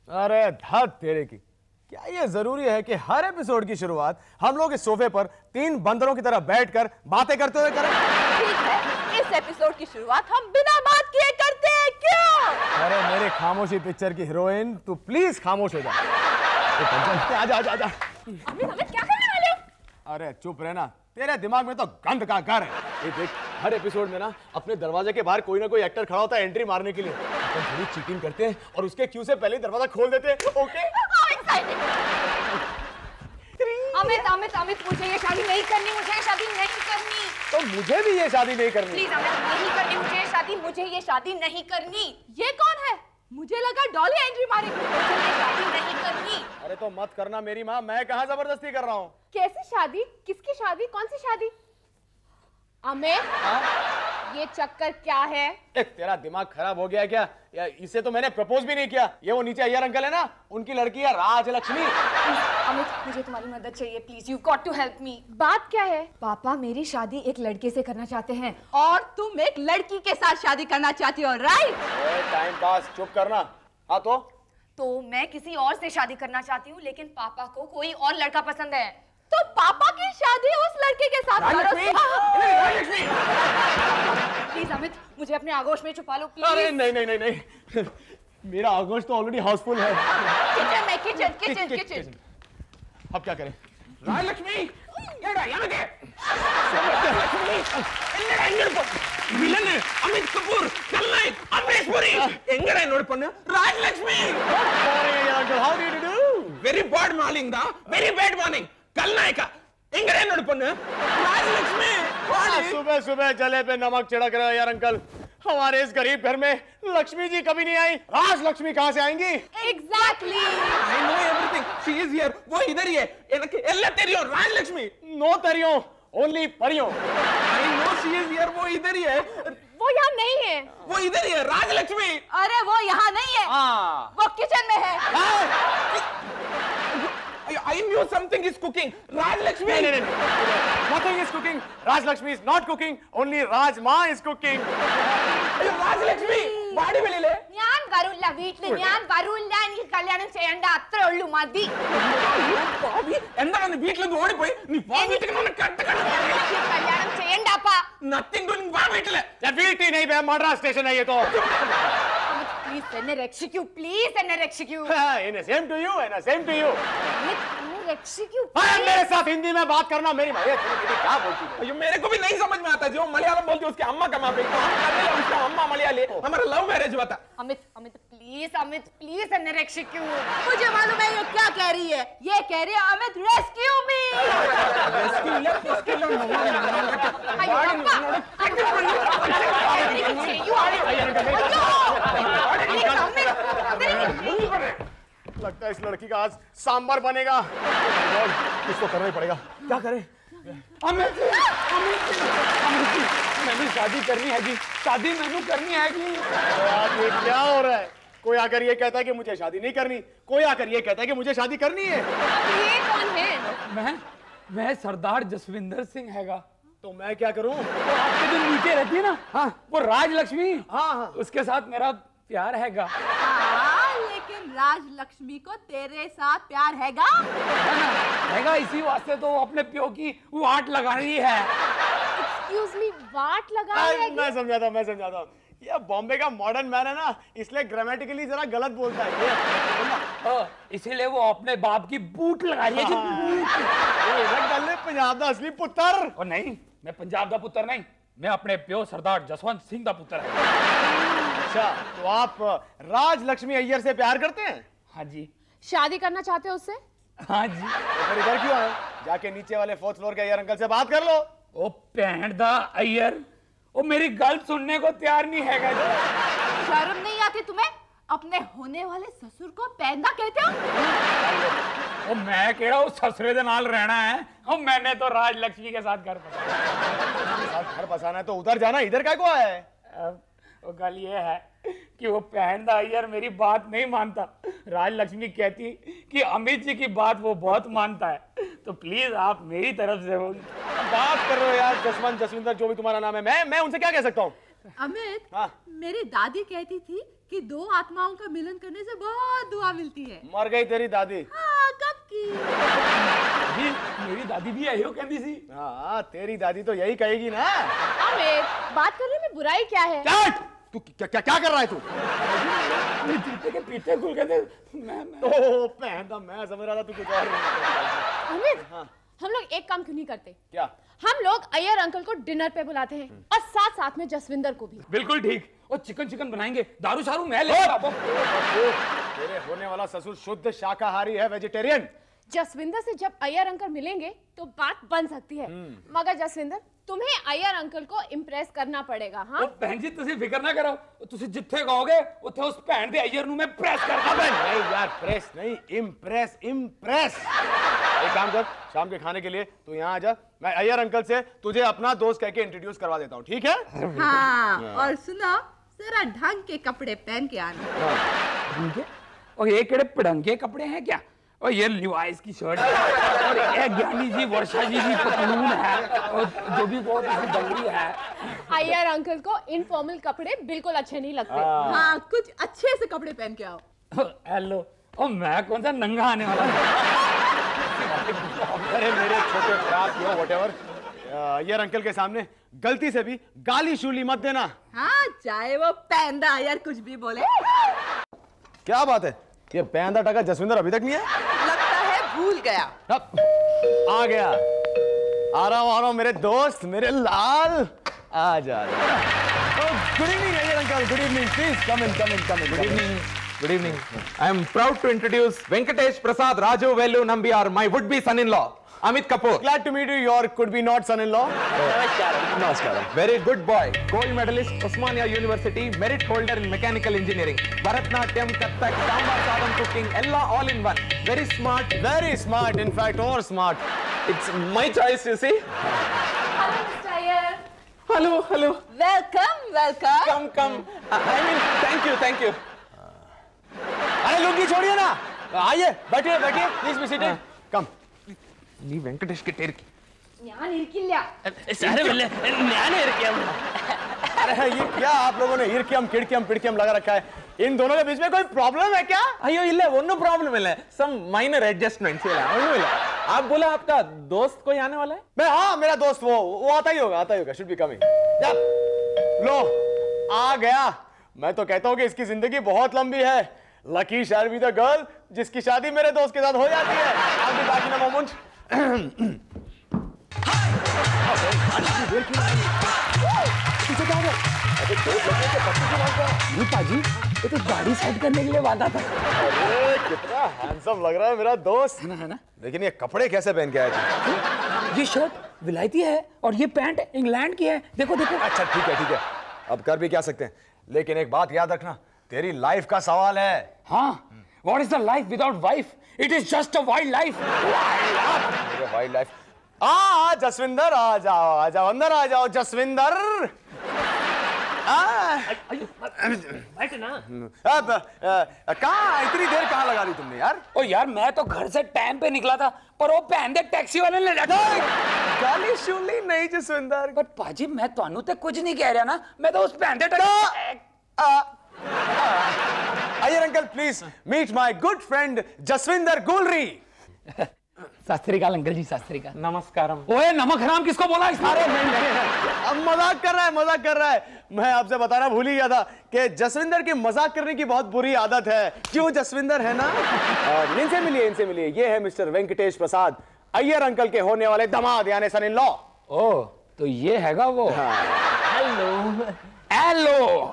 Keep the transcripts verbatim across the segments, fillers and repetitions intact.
अरे धत तेरे की, क्या ये जरूरी है कि हर एपिसोड की शुरुआत हम लोग इस सोफे पर तीन बंदरों की तरह बैठकर बातें करते हुए करें? ठीक है, इस एपिसोड की शुरुआत हम बिना बात किए करते हैं, क्यों? अरे मेरे खामोशी पिक्चर की हीरोइन, तू प्लीज खामोश हो जा। आजा आजा आजा। अमित अमित क्या करने वाले हो? अरे चुप रहना, तेरे दिमाग में तो गंद का घर है। ये देख, हर एपिसोड में ना अपने दरवाजे के बाहर कोई ना कोई एक्टर खड़ा होता है एंट्री मारने के लिए। अपन थोड़ी चीटिंग करते हैं और उसके क्यू से पहले दरवाजा खोल देते हैं। ओके? अमित अमित अमित मुझे ये शादी नहीं करनी, मुझे ये शादी नहीं करनी। तो मुझे भी ये शादी नहीं करनी। प्लीज अमित, नहीं करनी मुझे ये शादी, मुझे ये शादी नहीं करनी। ये कौन है? मुझे लगा डॉली एंट्री मारेगी। मुझे ये शादी नहीं करनी। अरे तो मत करना मेरी माँ, मैं कहाँ जबरदस्ती कर रहा हूँ। कैसी शादी? किसकी शादी? कौन सी शादी? अमित, ये चक्कर क्या है? एक तेरा दिमाग खराब हो गया है क्या? या इसे तो मैंने प्रपोज भी नहीं किया। ये वो नीचे अय्यर अंकल है ना, उनकी लड़की है राजलक्ष्मी। अमित, मुझे तुम्हारी मदद चाहिए, please, you got to help me. बात क्या है? पापा मेरी शादी एक लड़के से करना चाहते हैं और तुम एक लड़की के साथ शादी करना चाहती हो, राइट? टाइम पास, चुप करना। हाँ तो? तो मैं किसी और से शादी करना चाहती हूँ, लेकिन पापा को कोई और लड़का पसंद है, तो पापा की शादी उस लड़के के साथ करो। प्लीज अमित, मुझे अपने आगोश में छुपा लो, प्लीज। अरे नहीं नहीं नहीं नहीं मेरा आगोश तो ऑलरेडी हाउसफुल है। किचन में, किचन किचन किचन। अब क्या करें? राजलक्ष्मी, विलन अमित कपूर, खलनायक अमरीश पुरी, ಎಂಗಡ ನೋಡ್ಕೊಂಡು Rajalakshmi. How did you do? Very bad morning da, very bad morning. खलनायक ಎಂಗಡ ನೋಡ್ಕೊಂಡು ರಾಜಲಕ್ಷ್ಮಿ. सुबह सुबह जले पे नमक छिड़क रहे हो यार अंकल। हमारे इस गरीब घर में लक्ष्मी जी कभी नहीं आई, राजलक्ष्मी कहाँ से आएंगी? Exactly. I know everything. She is here. वो इधर ही है। எனக்கு எல்லாம் தெரியும் राजलक्ष्मी. नो तरियों, ओनली परियों। I know she is here. वो इधर ही है। वो यहाँ नहीं है। वो इधर ही है राजलक्ष्मी। अरे वो यहाँ नहीं है। हाँ। वो किचन में है। I knew something is cooking. Rajlakshmi. No, no, no, no. Nothing is cooking. Rajlakshmi is not cooking. Only Rajma is cooking. Rajlakshmi. Body velile. ഞാൻ വരൂല്ല വീട്ടിൽ, ഞാൻ വരൂല്ല. എനിക്ക് കല്യാണം ചെയ്യണ്ട, അത്രേ ഉള്ളൂ, മതി. എന്താണ് വീട്ടിൽ നിന്ന് ഓടിപ്പോയി? നീ വാ വീട്ടിൽ നിന്ന് കട്ട് കട്ട്. കല്യാണം ചെയ്യണ്ടപ്പാ. Nothing doing. വാ വീട്ടിൽ. വീട്ടിൽ नहीं बे, मद्रास स्टेशन है ये तो. प्लीज एने रेक्सिक्यू, प्लीज एने रेक्सिक्यू. इन्हें सेम टू यू, इन्हें सेम टू यू. रेक्सिक्यू. मेरे साथ हिंदी में बात करना मेरी माँ। क्या बोलती है? ये मेरे को भी नहीं समझ में आता। जो मलयालम बोलती है उसकी अम्मा कमा पे, उसका अम्मा मलयाली। हमारा लव मैरिज हुआ था। अमित अमित प्लीज, अमित प्लीज एने रेक्सिक्यू. मुझे मालूम है ये क्या कह रही है. ये कह रही है अमित रेस्क्यू मी. रेस्क्यू ले, रेस्क्यू ले. लगता है इस लड़की का आज सांबर बनेगा। कुछ तो करना ही पड़ेगा। क्या करें? अमित, मैंने शादी करनी है जी, शादी मैंने करनी है जी। यार ये क्या हो रहा है? कोई आकर ये कहता है कि मुझे शादी नहीं करनी, कोई आकर ये कहता है कि मुझे शादी करनी है। ये कौन है? मैं मैं सरदार जसविंदर सिंह हैगा। तो मैं क्या करूं? तो आपके जो नीचे रहती है ना, हाँ, वो राजलक्ष्मी, हाँ हाँ, उसके साथ मेरा प्यार हैगा। हाँ, लेकिन राजलक्ष्मी को तेरे साथ प्यार हैगा? हैगा, इसी वास्ते तो वो अपने प्यो की वाट लगा रही है। Excuse me, वाट लगा रही है? मैं समझाता हूँ, मैं समझाता हूँ। ये बॉम्बे का मॉडर्न मैन है ना, इसलिए ग्रामेटिकली जरा गलत बोलता है। इसीलिए वो अपने बाप की बूट लगा रही है। पंजाब का असली पुत्र। और नहीं, मैं पंजाब का पुत्र नहीं, मैं अपने प्यो सरदार जसवंत सिंह का पुत्र है। अच्छा, तो आप राजलक्ष्मी अय्यर से प्यार करते हैं? हाँ जी। शादी करना चाहते हो उससे? हाँ जी। तो फिर इधर क्यों आए? जाके नीचे वाले फोर्थ फ्लोर के अय्यर अंकल से बात कर लो। ओ पैंट दा अय्यर, वो मेरी गल सुनने को तैयार नहीं है। शर्म नहीं आती तुम्हें? अपने होने वाले ससुर को पैंदा कहते हो? ओ मैं केड़ा उस ससुरे दे नाल रहना है, और मैंने तो राजलक्ष्मी के साथ घर बसाना। घर बसाना है तो उधर जाना, इधर क्या को आया है? वो गल ये है कि वो पैंदा अय्यर मेरी बात नहीं मानता। राजलक्ष्मी कहती कि अमित जी की बात वो बहुत मानता है, तो प्लीज आप मेरी तरफ से वो बात कर रहे हो यार। जसवंत जसविंदर जो भी तुम्हारा नाम है, मैं मैं उनसे क्या कह सकता हूँ? अमित, हाँ? मेरी दादी कहती थी कि दो आत्माओं का मिलन करने से बहुत दुआ मिलती है। मर गई तेरी दादी? हाँ, कब की? जी मेरी दादी भी यही कहती थी। हाँ तेरी दादी तो यही कहेगी ना। अमित, बात करने में बुराई क्या है? क्या तू क्या क्या क्या कर रहा है तू? जूते के पीछे खुल गए थे। मैं, मैं... ओह पहनता, मैं समझ रहा था तू कुछ और। अमित, हाँ। हम लोग एक काम क्यों नहीं करते? क्या? हम लोग अय्यर अंकल को डिनर पे बुलाते हैं और साथ साथ में जसविंदर को भी। बिल्कुल ठीक। और चिकन चिकन बनाएंगे, दारू शारू मैं लेकर। तेरे होने वाला ससुर शुद्ध शाकाहारी है, वेजिटेरियन। जसविंदर से जब अय्यर अंकल मिलेंगे तो बात बन सकती है, मगर जसविंदर तुम्हें अय्यर अंकल को इम्प्रेस करना पड़ेगा। हाँ बहन जी तुसी फिक्र ना करो, तुसी जिथे कहोगे उथे उस भैन दे अय्यर नु मैं प्रेस करता। नहीं यार, प्रेस नहीं, इम्प्रेस इम्प्रेस। एक काम कर, शाम के खाने के लिए तू यहाँ आ जा, मैं अय्यर अंकल से तुझे अपना दोस्त कह के इंट्रोड्यूस करवा देता हूँ, ठीक है? हाँ, और सुनो, जरा ढंग के कपड़े पहन के आना। ढंग के? और ये केड़े पढ़ंगे कपड़े हैं क्या? और ये लिवाइस की शर्ट और ये ज्ञानी जी वर्षा जी की पतलून है और जो भी बहुत अच्छी बंगड़ी है। अय्यर अंकल को इनफॉर्मल कपड़े बिल्कुल अच्छे नहीं लगते। हाँ, कुछ अच्छे से कपड़े पहन के आओ। हेलो, और मैं कौन सा नंगा आने वाला? अरे मेरे छोटे frock yo whatever, Iyer uncle के सामने गलती से भी गाली शूली मत देना। हाँ, चाहे वो पैंदा अय्यर कुछ भी बोले। क्या बात है, ये पैंदा टका जसविंदर अभी तक नहीं है? लगता है भूल गया। अब आ गया, आ रहा हूँ आ रहा हूँ मेरे दोस्त, मेरे लाल, आ जा। Good evening Iyer uncle, good evening, please come in come in come in. Good evening. Good evening. I am proud to introduce Venkatesh Prasad Raju Velu Nambiar, my would-be son-in-law, Amit Kapoor. Glad to meet you, your could-be not son-in-law. Namaskaram. Namaskaram. Very good boy. Gold medalist, Osmania University, merit holder in mechanical engineering. Bharatnatyam, Kathak, Sambar Sadam cooking, ella all in one. Very smart. Very smart, in fact, over smart. It's my choice, you see. Hello, Mister Ayer. Hello, hello. Welcome, welcome. Come, come. Uh, I mean, thank you, thank you. अरे लुंगी छोड़िए ना, आइए बैठिए बैठिए, please be seated, come. नी वेंकटेश के टेर की न्यान इरकिल्या सारे बल्ले न्यान इरकियम। अरे ये क्या आप लोगों ने इरकियम किड़कियम पिड़कियम लगा रखा है? इन दोनों के बीच में कोई प्रॉब्लम है क्या? अयो इल्ले वोन्नु प्रॉब्लम इल्ले, सम माइनर एडजस्टमेंट्स इल्ले वोन्नु इल्ले। आप बोला आपका दोस्त कोई आने वाला है? मैं, हाँ मेरा दोस्त वो वो आता ही होगा, आता ही होगा, शुड बी कमिंग। लो आ गया। मैं तो कहता हूँ कि इसकी जिंदगी बहुत लंबी है। लकी शार बी द गर्ल जिसकी शादी मेरे दोस्त के साथ हो जाती है। I'll be back in a moment. पाजी, ये तो गाड़ी सेट करने के लिए वादा था। अरे कितना हैंडसम लग रहा है मेरा दोस्त, है ना, है ना? लेकिन ये कपड़े कैसे पहन के आए थे? ये शर्ट विलायती है और ये पैंट इंग्लैंड की है। देखो देखो। अच्छा ठीक है ठीक है, अब कर भी क्या सकते हैं, लेकिन एक बात याद रखना, तेरी लाइफ का सवाल है। हाँ, what is the life without wife? It is just a wild life. Wild life. आ जसविंदर आ जाओ आ जाओ अंदर आ जाओ जसविंदर। बैठ ना। अब कहाँ इतनी देर कहाँ लगा दी तुमने यार? ओ यार मैं तो घर से टाइम पे निकला था, पर वो पहन दे टैक्सी वाले ले जाता। गाली शूली नहीं जसविंदर। पर पाजी मैं तानू ते कुछ नहीं कह रहा ना, मैं तो उस पहन दे taxi. Iyer uncle please meet my good friend Jaswinder Gulri. सत श्री अकाल अंकल जी, सत श्री अकाल। नमस्कारम। ओए नमक हराम किसको बोला इस बारे में? अब मजाक कर रहा है मजाक कर रहा है। मैं आपसे बताना भूल ही गया था कि जसविंदर की मजाक करने की बहुत बुरी आदत है। क्यों जसविंदर है ना? इनसे मिलिए इनसे मिलिए, ये है मिस्टर वेंकटेश प्रसाद, अय्यर अंकल के होने वाले दामाद यानी सन इन लॉ। ओ तो ये हैगा वो। Hello hello.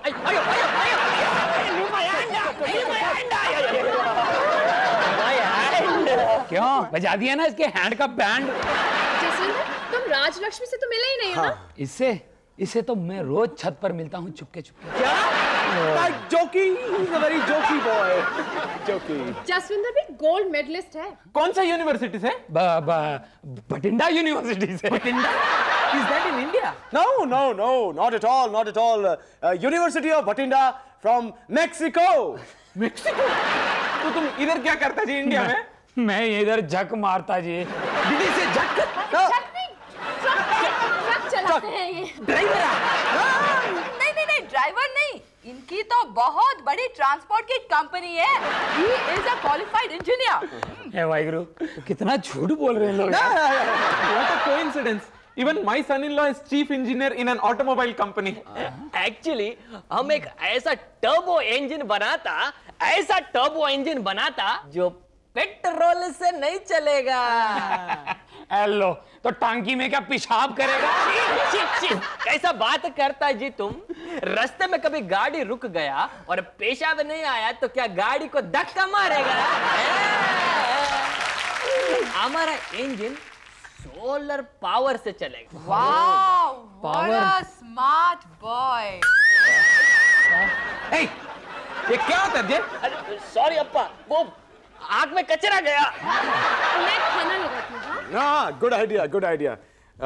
क्यों बजा दिया ना इसके हैंड का बैंड? जसविंदर, तुम राजलक्ष्मी से तो मिले ही नहीं हो ना? इससे इसे तो मैं रोज छत पर मिलता हूँ चुपके चुपके। क्या? जोकी, वेरी जोकी बॉय, जोकी। जसविंदर भी गोल्ड मेडलिस्ट है। कौन सा यूनिवर्सिटी से? बठिंडा यूनिवर्सिटी से। बठिंडा? Is that in India? No, no, no, not at all, not at all. Uh, University of Bhatinda from Mexico. Mexico? तो तुम इधर क्या करता जी इंडिया में? मैं इधर झक मारता जी। दीदी से झक? ट्रक नहीं, ट्रक ट्रक चलाते हैं ये। ड्राइवर? नहीं नहीं नहीं, ड्राइवर नहीं, इनकी तो बहुत बड़ी ट्रांसपोर्ट की कंपनी है। He is a qualified engineer. हे वाहिगुरु, कितना झूठ बोल रहे हैं लोग। What a coincidence. Even my son-in-law is chief engineer in an automobile company. Actually हम एक ऐसा टर्बो इंजन बनाता, ऐसा टर्बो इंजन बनाता जो पेट्रोल से नहीं चलेगा। हेलो, तो टांकी में क्या पेशाब करेगा? छी, छी, छी, कैसा बात करता है जी तुम? रास्ते में कभी गाड़ी रुक गया और पेशाब नहीं आया तो क्या गाड़ी को धक्का मारेगा? हमारा इंजन सोलर पावर से चलेगा। Wow, what a smart boy. Hey, ये क्या होता है? अरे सॉरी अप्पा, वो आग में कचरा गया। मैं खाना लगाती हूँ। हाँ, good idea, good idea.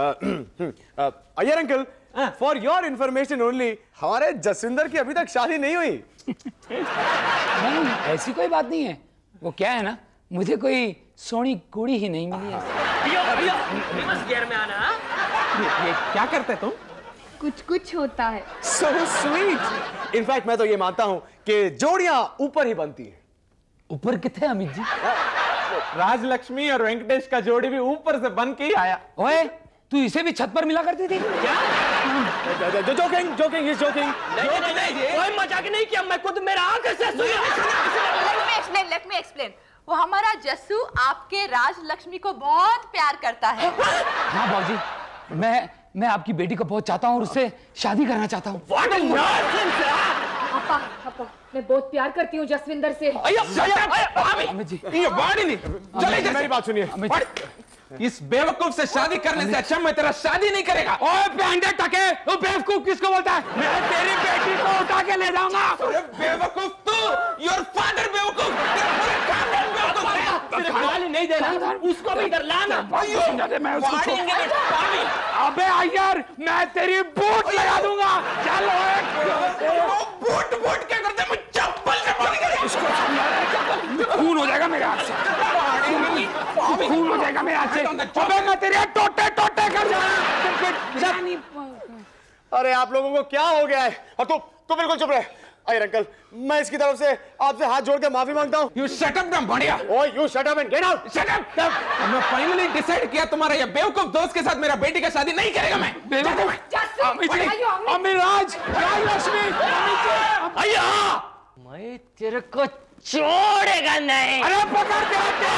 Iyer uncle, for your information only, हमारे जसविंदर की अभी तक शादी नहीं हुई। नहीं, ऐसी कोई बात नहीं है। वो क्या है ना, मुझे कोई सोनी कुड़ी ही नहीं मिली है। भैया भैया रिवर्स गियर में आना। ये, ये क्या करते तुम? कुछ कुछ होता है। So sweet. इनफैक्ट मैं तो ये मानता हूँ कि जोड़ियां ऊपर ही बनती हैं। ऊपर कितने अमित जी? राजलक्ष्मी और वेंकटेश का जोड़ी भी ऊपर से बन के ही आया। ओए, तू इसे भी छत पर मिला करती थी क्या? Joking, joking, is joking. नहीं नहीं नहीं, कोई मजाक नहीं किया, मैं खुद मेरा आंख से सुना। Let me explain, let me explain. वो हमारा जस्सू आपके राजलक्ष्मी को बहुत प्यार करता है। हाँ बाबूजी, मैं मैं आपकी बेटी को बहुत चाहता हूँ और उससे शादी करना चाहता हूँ। What a nonsense! पापा, पापा, मैं बहुत प्यार करती हूँ जसविंदर से। अय्या, अय्या, अमित जी, ये बात ही नहीं। चले इधर से। मेरी बात सुनिए। अमित जी, इस बेवकूफ से शादी करने से अच्छा मैं तेरा शादी नहीं करेगा। ओए पैंडे टके, वो बेवकूफ किसको बोलता है? मैं तेरी बेटी को उठा के ले जाऊंगा। अरे बेवकूफ तू, योर फादर बेवकूफ, तेरा पूरा खानदान बेवकूफ है। सिर्फ गाली नहीं देना, उसको भी इधर लाना। मैं उसको छोड़- अबे अय्यर, मैं तेरी बूट लगा दूंगा। चल ओए, बूट बूट क्या करते? मैं चप्पल से मारी करेगा। खून हो जाएगा मेरे हाथ से। खून हो जाएगा मेरे हाथ से। अबे मैं तेरे टोटे टोटे कर जाना। अरे आप लोगों को क्या हो गया है? और तू तू बिल्कुल चुप रहे। अय्यर अंकल, मैं इसकी तरफ से आपसे हाथ जोड़ के माफी मांगता हूँ। You shut up, damn बढ़िया। Oh, you shut up and get out. Shut up, damn। मैं फाइनली डिसाइड किया, तुम्हारा ये बेवकूफ दोस्त के साथ मेरा बेटी का शादी नहीं करेगा मैं। बेवकूफ। अमित जी, अमिराज, राजलक्ष्मी, अमित जी। अय्या, मैं तेरे को छोड़ेगा नहीं। अरे पकड़ के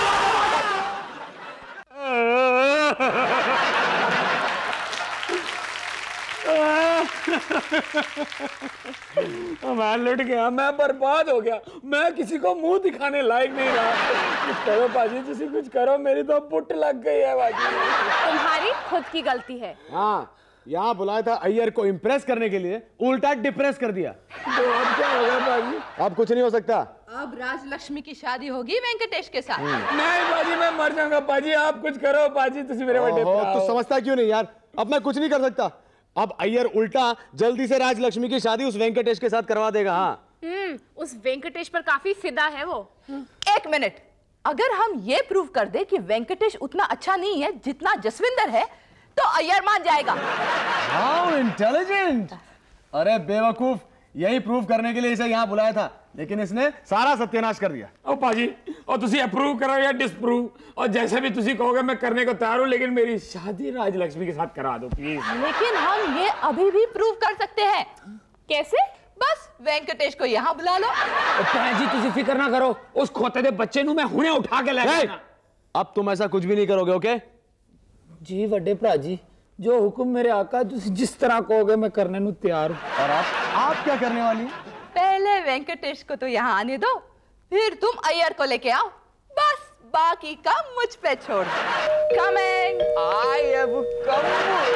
मैं लुट गया, मैं बर्बाद हो गया, मैं किसी को मुंह दिखाने लायक नहीं रहा। कुछ करो पाजी, तुसी कुछ करो, मेरी तो पुट लग गई है बाजी। तुम्हारी खुद की गलती है। हाँ, यहाँ बुलाया था अय्यर को इम्प्रेस करने के लिए, उल्टा डिप्रेस कर दिया। तो अब क्या होगा बाजी? अब कुछ नहीं हो सकता। अब राजलक्ष्मी की शादी होगी वेंकटेश के साथ। नहीं बाजी, मैं मर जाऊंगा। बाजी आप कुछ करो, बाजी तुसी मेरे बड़े ओहो, तू समझता क्यों नहीं यार? अब मैं कुछ नहीं कर सकता। अब अय्यर उल्टा जल्दी से राजलक्ष्मी की शादी उस वेंकटेश के साथ करवा देगा। हाँ, हम्म, उस वेंकटेश पर काफी फिदा है वो। एक मिनट, अगर हम ये प्रूव कर दे कि वेंकटेश उतना अच्छा नहीं है जितना जसविंदर है, तो अय्यर मान जाएगा। How intelligent! अरे बेवकूफ, यही प्रूव करने के लिए इसे यहाँ बुलाया था, लेकिन इसने सारा सत्यानाश कर दिया। ओ पाजी, और तुसी अप्रूव करो या डिसप्रूव, और जैसे भी तुसी कहोगे मैं करने को तैयार हूं, लेकिन मेरी शादी राजलक्ष्मी के साथ करा दो प्लीज। लेकिन हम ये अभी भी प्रूव कर सकते हैं। कैसे? बस वेंकटेश को यहाँ बुला लो। जी तुसी फिक्र ना करो, उस खोते दे बच्चे नु मैं हुणे उठा के ले जाऊंगा। अब तुम ऐसा कुछ भी नहीं करोगे, ओके? जी वड्डे भरा जी, जो हुक्म मेरे आका, तुसी जिस तरह कहोगे मैं करने नु तैयार हूं। और आप आप क्या करने वाली हैं? पहले वेंकटेश को तो यहाँ आने दो, फिर तुम अय्यर को लेके आओ, बस बाकी का मुझ पे छोड़ दो। कमिंग। I have come।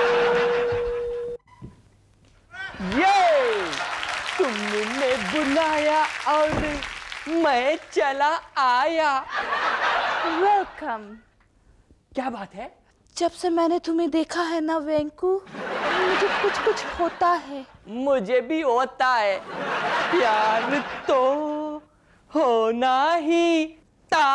ये तुमने बुलाया और मैं चला आया। वेलकम। क्या बात है? जब से मैंने तुम्हें देखा है ना वेंकू, मुझे कुछ कुछ होता है। मुझे भी होता है, प्यार तो होना ही था।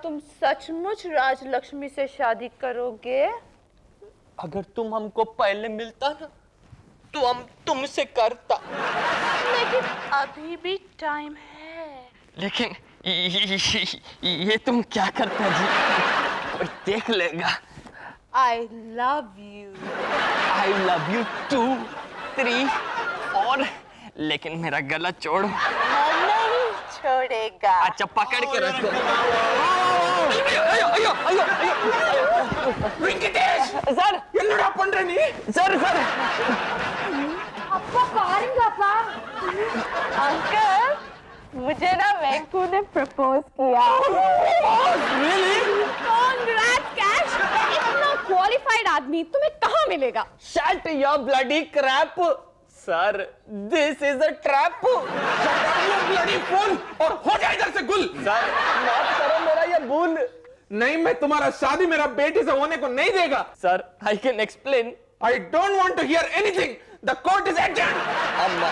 तुम सचमुच राजलक्ष्मी से शादी करोगे? अगर तुम हमको पहले मिलता ना तो हम तुमसे करता। लेकिन अभी भी टाइम है। लेकिन ये, ये तुम क्या करते जी? कोई देख लेगा। I love you. I love you too. Three और लेकिन मेरा गला छोड़ो। मैं नहीं छोड़ेगा। अच्छा पकड़ के रखो। अयो अयो अयो अयो। वेंकटेश सर ये लड़ा पड़ रही नहीं सर सर। अप्पा करेंगे अप्पा। अंकल मुझे ना वेंकू ने प्रपोज किया। Really? Congrats cash. इतना क्वालिफाइड आदमी तुम्हें कहाँ मिलेगा? Shut your bloody crap. Sir, this is a trap. Shut up you bloody fool और हो जाए इधर से गुल। सर माफ करो मेरा ये भूल। नहीं मैं तुम्हारा शादी मेरा बेटी से होने को नहीं देगा। Sir I can explain. I don't want to hear anything. The court is adjourned. अम्मा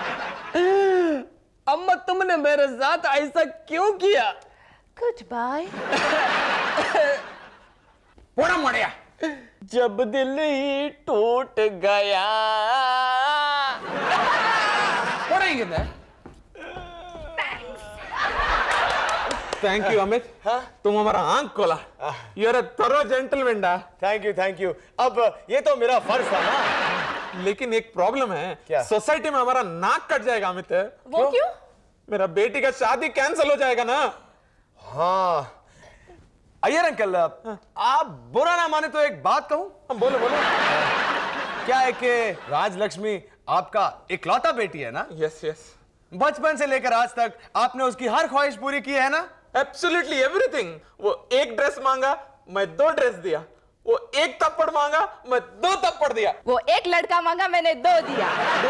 अम्मा तुमने मेरे साथ ऐसा क्यों किया? Goodbye. पोड़ा मड़िया। जब दिल ही टूट गया। पोड़ा ही किधर? Thank you Amit. हाँ? तुम हमारा आंख खोला। You're a thorough gentleman डा। Thank you thank you. अब ये तो मेरा फर्ज था ना। लेकिन एक प्रॉब्लम है। क्या? सोसाइटी में हमारा नाक कट जाएगा अमित। वो क्यों? क्यों? मेरा बेटी का शादी कैंसिल हो जाएगा ना। हाँ अय्यर अंकल आप बुरा ना माने तो एक बात कहूं? हम बोलो बोलो। क्या है कि राजलक्ष्मी आपका इकलौता बेटी है ना? Yes yes. बचपन से लेकर आज तक आपने उसकी हर ख्वाहिश पूरी की है ना? Absolutely everything. वो एक ड्रेस मांगा मैं दो ड्रेस दिया। वो एक थप्पड़ मांगा मैं दो थप्पड़ दिया। वो एक लड़का मांगा मैंने दो दिया।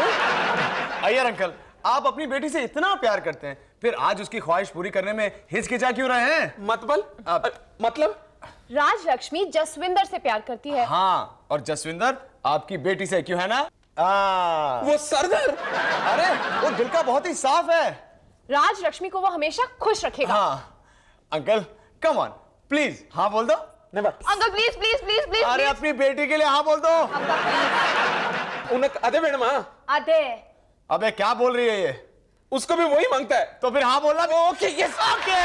अय्यर अंकल आप अपनी बेटी से इतना प्यार करते हैं फिर आज उसकी ख्वाहिश पूरी करने में हिचकिचा क्यों रहे हैं? मतलब आप... मतलब राजलक्ष्मी जसविंदर से प्यार करती है। हाँ और जसविंदर आपकी बेटी से क्यों है ना? आ, वो सरदार। अरे वो दिल का बहुत ही साफ है। राजलक्ष्मी को वो हमेशा खुश रखेगा। हाँ अंकल कम ऑन प्लीज हाँ बोल दो। Never. Uncle please please please please. अरे अपनी बेटी के लिए हाँ बोल दो। उन्हें अदे मैडम। अदे अबे क्या बोल रही है ये? उसको भी वही मांगता है तो फिर हाँ बोलना। Okay yes okay.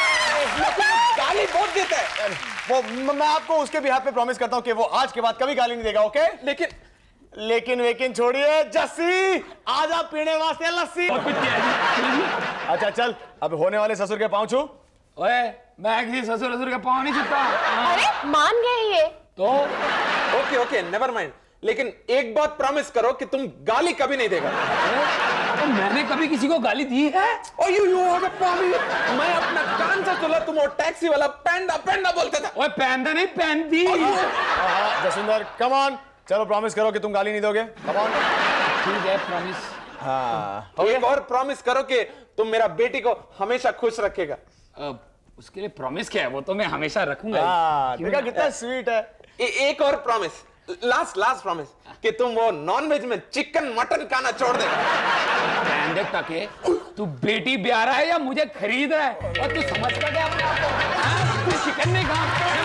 गाली बहुत देता है वो म- मैं आपको उसके भी हाथ पे प्रॉमिस करता हूँ कि वो आज के बाद कभी गाली नहीं देगा। ओके लेकिन लेकिन वेकिन छोड़िए जस्सी आज आप पीने वास्ते लस्सी। अच्छा चल अब होने वाले ससुर के पाँव छू। ओए मैं किसी ससुर ससुर के पाँव नहीं छूता। अरे मान गए ये तो ओके ओके नेवर माइंड। लेकिन एक बात प्रॉमिस करो कि तुम गाली कभी नहीं देगा। तो मैंने कभी किसी को गाली दी है? ओ यू यू हो पामी। मैं अपना कान से सुना तुम वो टैक्सी वाला पैंडा पैंडा बोलते थे। ओए पैंदा नहीं पैंदी। जसविंदर कम ऑन चलो प्रॉमिस करो कि तुम गाली नहीं दोगे। Come on. ठीक है प्रॉमिस। हाँ एक और प्रॉमिस करो कि तुम मेरा बेटी को हमेशा खुश रखेगा। उसके लिए प्रॉमिस क्या है? वो तो मैं हमेशा रखूंगा। हाँ देखा कितना स्वीट है। ए, एक और प्रॉमिस लास्ट लास्ट प्रॉमिस कि तुम वो नॉन वेज में चिकन मटन खाना छोड़ देगा। ताके तू बेटी ब्याह रहा है या मुझे खरीद रहा है? और तू समझता क्या अपने आप को? हाँ? तू चिकन नहीं खा